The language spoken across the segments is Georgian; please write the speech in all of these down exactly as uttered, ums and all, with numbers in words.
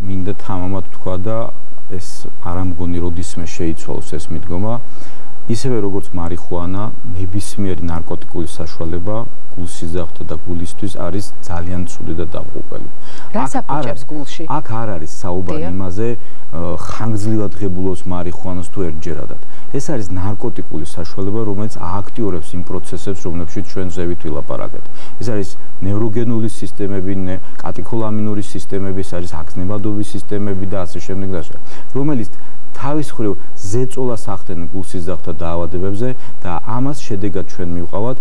მინდა თამამად თქვა და ეს არ ამგონი როდისმე შეიცვალოს ეს მიდგომა ისევე როგორც მარიხუანა ნებისმიერი ნარკოტიკული საშუალება გულსიზრდათა და გულისთვის არის ძალიან ცუდი და დამღუპელი. რას აფუჭებს გულში? აქ არ არის საუბარი იმაზე ხანგრძლივად ღებულობს მარიხუანას თუ ერთჯერადად. ეს არის ნარკოტიკული საშუალება, რომელიც ააქტიურებს იმ პროცესებს, რომლებშიც ჩვენ ზევით ვილაპარაკეთ. ეს არის ნევროგენული სისტემები, კატეხოლამინური სისტემები, ეს არის აგზნებადობის სისტემები და ასე შემდეგ და ასე, რომელიც თავის მხრივ ზეწოლას ახდენენ გულსიზრდათა დაავადებებზე და ამას შედეგად ჩვენ მივყავთ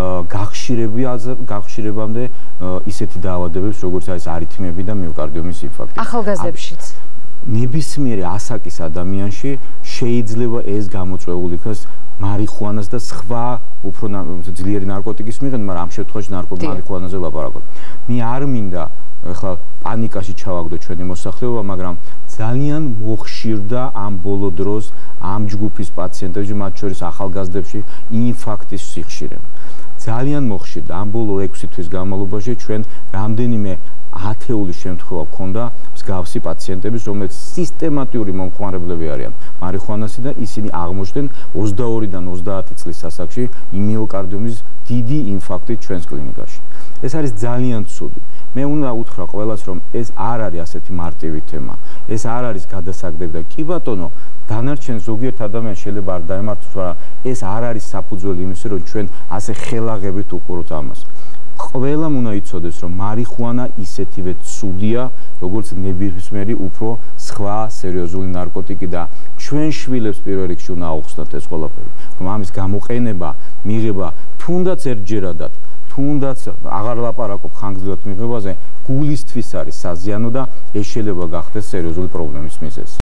გახშირებამდე ისეთი დაავადებებს, როგორც არის არითმიები და მიოკარდიუმის ინფარქტი. ახალგაზრდებშიც ნებისმიერი ასაკის ადამიანში შეიძლება ეს გამოწვეული იქნას მარიხუანას და სხვა უფრო ძლიერი ნარკოტიკის მიღება, მაგრამ ამ შემთხვევაში მარიხუანაზე ლაპარაკობ. მე არ მინდა ეხლა პანიკაში ჩავაგდო ჩვენი მოსახლეობა, მაგრამ ძალიან მოხშირდა ამ ბოლო დროს ამ ჯგუფის პაციენტებში, მათ შორის ახალგაზრდებში ინფარქტის სიხშირე. ძალიან მოხშირდა ამ ბოლო ექვსი თვის განმავლობაში ჩვენ რამდენიმე ათეული შემთხვევა გქონდა მსგავსი პაციენტების, რომლებიც სისტემატიური მომხმარებლები არიან მარიხუანასი და ისინი აღმოჩნდნენ ოცდაორიდან ოცდაათი წლის ასაკში მიოკარდიუმის დიდი ინფარქტით ჩვენს კლინიკაში. ეს არის ძალიან ცუდი. მე უნდა უთხრა ყველას, რომ ეს არ არის ასეთი მარტივი თემა. ეს არ არის გადასაგდები და კი ბატონო, დანარჩენ ზოგიერთ ადამიანს შეიძლება არ დაემართოს, მაგრამ ეს არ არის საფუძველი იმისა, რომ ჩვენ ასე ხელაღებით უყუროთ ამას. ყველამ უნდა იცოდეს, რომ მარიხუანა ისეთივე ცუდია, როგორც ნებისმიერი უფრო სხვა სერიოზული ნარკოტიკი და ჩვენ შვილებს პირველ რიგში უნდა აუხსნათ ეს ყველაფერი. რომ ამის გამოყენება, მიღება თუნდაც ერთჯერადად თუნდაც აღარ ლაპარაკობ ხანგრძლივად მიღებაზე, გულისთვის არის საზიანო და ეს შეიძლება გახდეს სერიოზული პრობლემის მიზეზი.